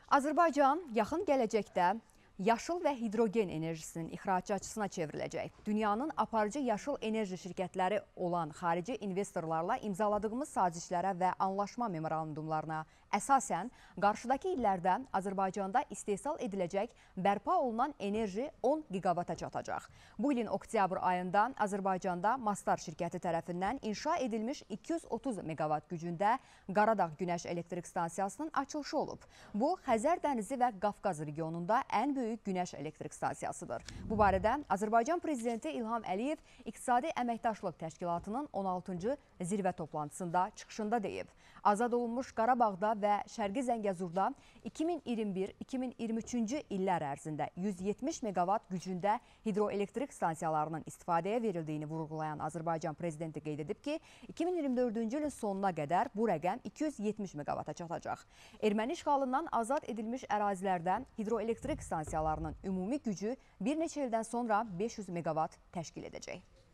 Azərbaycan yaxın gələcəkdə yaşıl və hidrogen enerjisinin ixracatçısına çevriləcək. Dünyanın aparıcı yaşıl enerji şirkətləri olan xarici investorlarla imzaladığımız sazişlərə və anlaşma memorandumlarına əsasən qarşıdakı illərdə Azərbaycanda istehsal ediləcək bərpa olunan enerji 10 giqavata çatacaq. Bu ilin oktyabr ayında Azərbaycanda Mastar şirkəti tərəfindən inşa edilmiş 230 meqavat gücündə Qaradağ Günəş Elektrik Stansiyasının açılışı olub. Bu, Xəzər dənizi və Qafqaz regionunda ən böyük günəş elektrik stansiyasıdır. Bu barədə Azərbaycan Prezidenti İlham Əliyev İqtisadi Əməkdaşlıq Təşkilatının 16-cı zirvə toplantısında çıxışında deyib. Azad olunmuş Qarabağda və Şərqi Zəngəzurda 2021-2023-cü illər ərzində 170 meqavat gücündə hidroelektrik stansiyalarının istifadəyə verildiyini vurğulayan Azərbaycan Prezidenti qeyd edib ki, 2024-cü ilin sonuna qədər bu rəqəm 270 meqavata çatacaq. Erməni işğalından azad edilmiş ərazilərdə hidroelektrik stansiyalarının ümumi gücü bir neçə ildən sonra 500 meqavat təşkil edəcək.